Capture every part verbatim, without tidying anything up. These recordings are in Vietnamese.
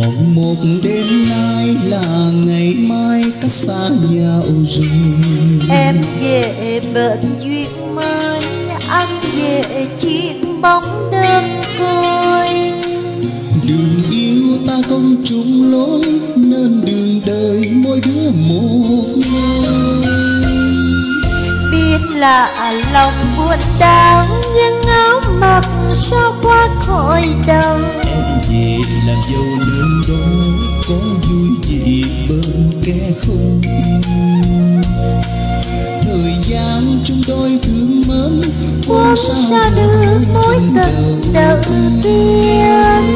còn một đêm nay là ngày mai cách xa nhau rồi. Em về bên duyên mới, anh về chiếc bóng đơn côi. Đường yêu ta không chung lối, nên đường đời mỗi đứa một nơi. Biết là lòng buồn đau, nhưng áo mặc sao qua khỏi đầu. Em về làm dâu nên đó, có vui gì bên kẻ không yêu. Thời gian chung đôi thương mến, Quên sao đưa mối tình đầu tiên.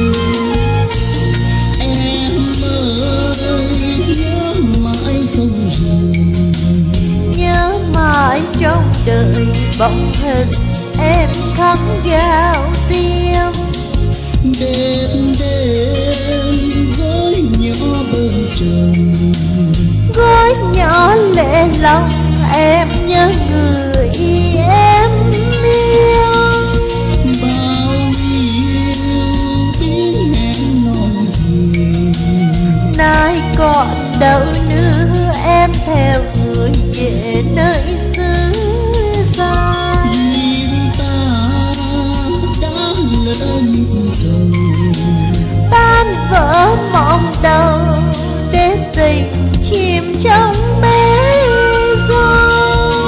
Em ơi nhớ mãi không rời, Nhớ mãi trong đời bóng hình em khắc gao tim. đêm đêm gối nhỏ bên trần, Gối nhỏ lệ lòng em nhớ người em yêu. bao yêu biến hẹn non gì. Nay còn đâu nữa em theo người về nơi xứ xa. Duyên ta đã lỡ nhịp cầu, Tan vỡ mộng đầu để tình chìm trong bể dâu.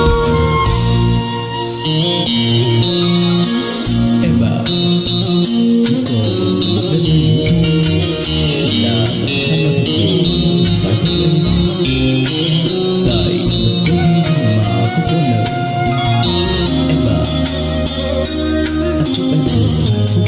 em à, chỉ còn một đêm nữa là sanh ra thực hiện, phải không em? Tại mình có duyên mà không có nợ. Em à, anh chúc em được hạnh phúc.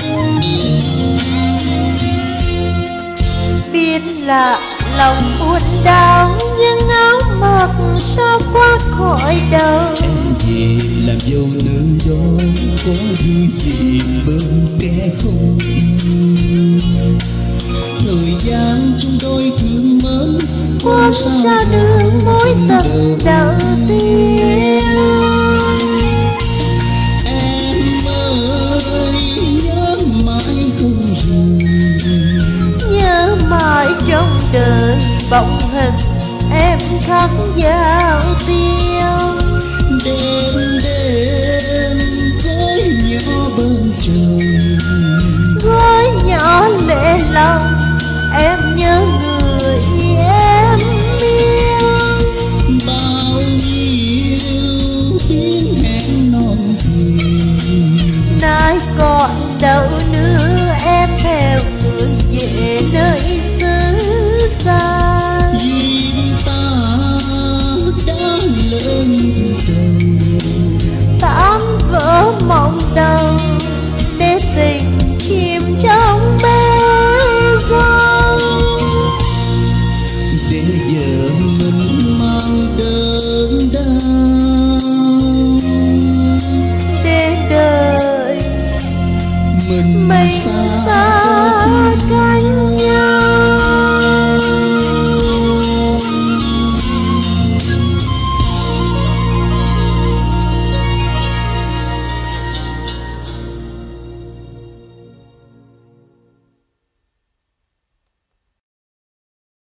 Biết là lòng buồn đau, nhưng áo mặc sao qua khỏi đầu. Em về làm dâu nơi đó, có vui gì bên kẻ không yêu. Thời gian chung đôi thương mến, Quên sao đưa mối tình đầu tiên. Em ơi nhớ mãi không rời, Nhớ mãi trong đời bóng hình em khắc vào tim. đêm đêm gối nhỏ bên trời, Gối nhỏ lệ lòng em